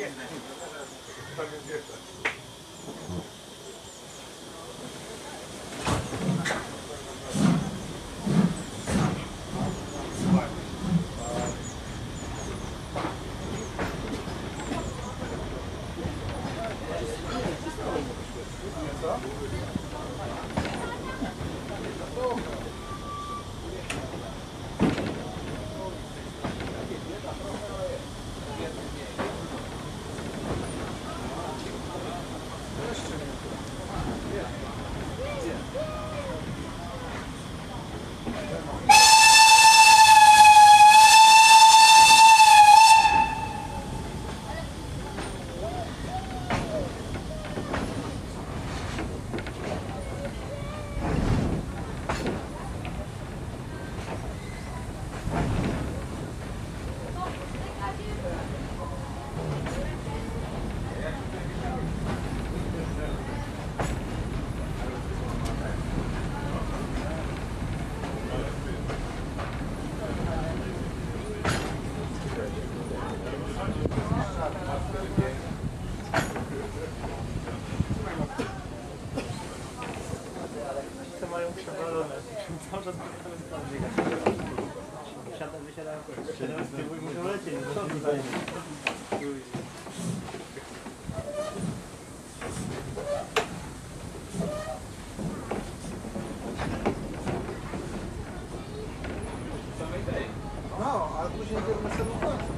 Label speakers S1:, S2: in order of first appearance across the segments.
S1: No, ale później bierzemy sobie w końcu.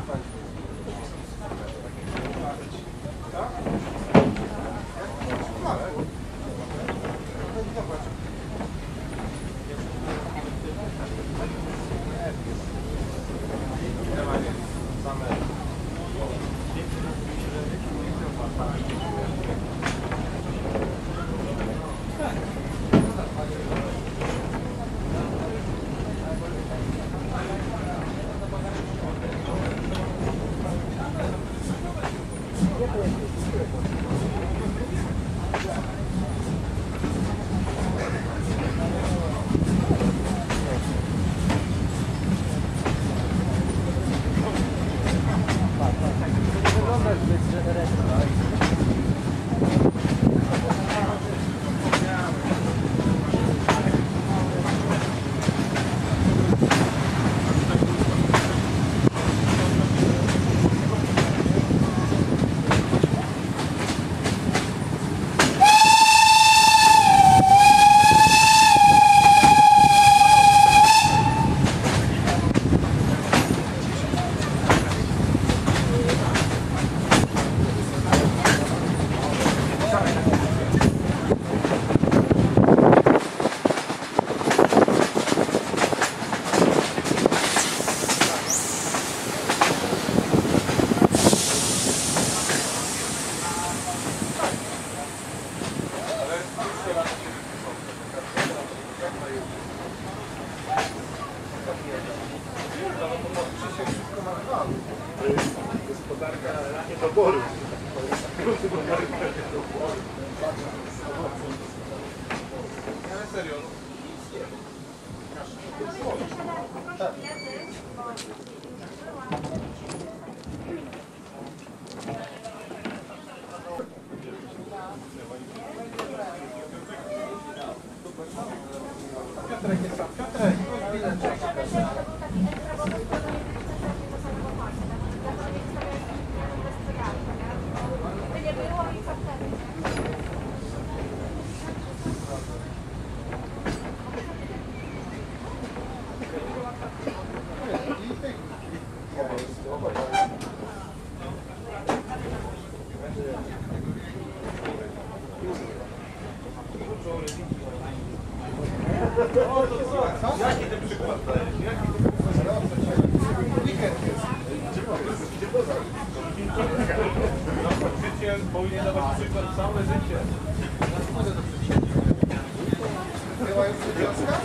S1: Tak? Gospodarka niedoboru. Ale serio. Piotrek jest tam. Piotrek, jaki ten przykład dajesz? Weekend jest. Życie powinien dawać przykład całe życie. Była już związka?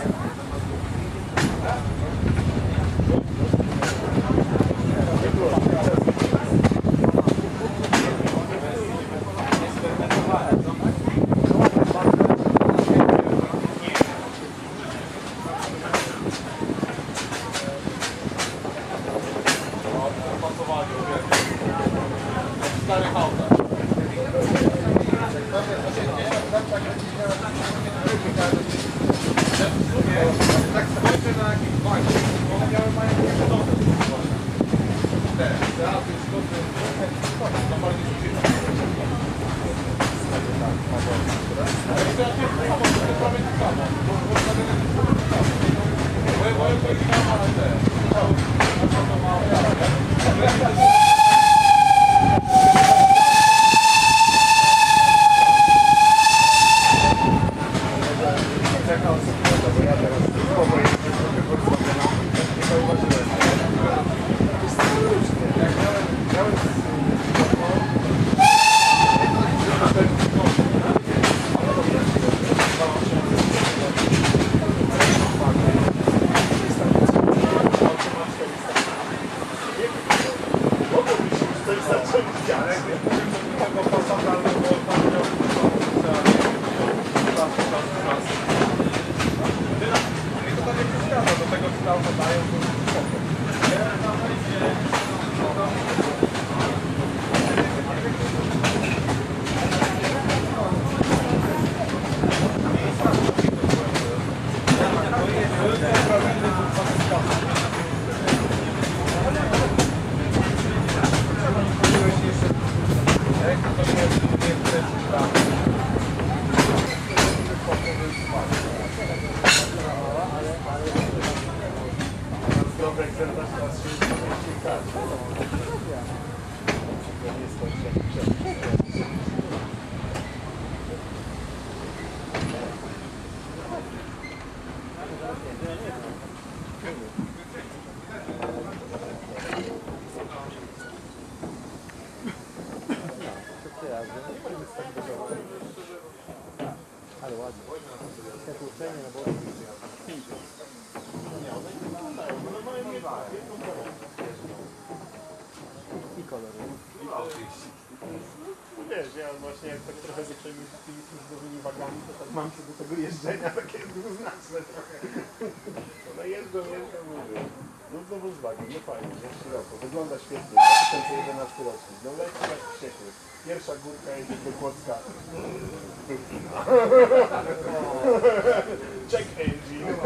S1: starych autach. Tak skończę na jakiś bank, bo miałem mają jakieś domy. Te auty, zgodne, to bardziej zużyte. Ale to ja nie wiem, to jest prawie to samo. Moje godzina ma te.
S2: Czekał sekundę, bo ja teraz słowo jest trochę porozmawiam. Nie zauważyłem. To jest cały różnie. Jak miałem ale ładnie. Te tłuczenie, no bo... I kolory. Wiesz, ja właśnie jak tak trochę zacząłem z tymi służbowymi wagami, to tak mam się do tego jeżdżenia takie dwuznaczne trochę. No jeżdżą, mówię. No to Volkswagen, no fajnie, nie szeroko, wygląda świetnie, 2011 rocznik, no leci jak wściekły. Pierwsza górka jedzie do Kłodzka. Check engine.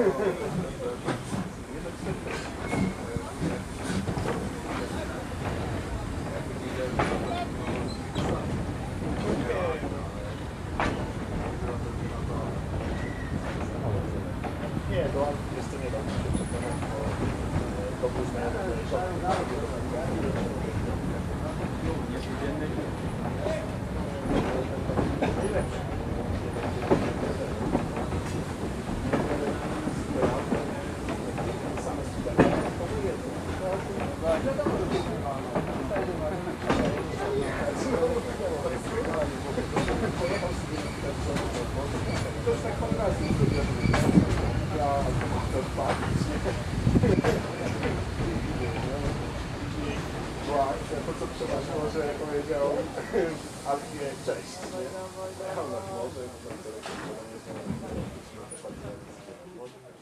S2: Nie, do Alp jest to nie da się przekonać, bo to był znajomy. To co trzeba, może powiedział Alfie cześć. Ona może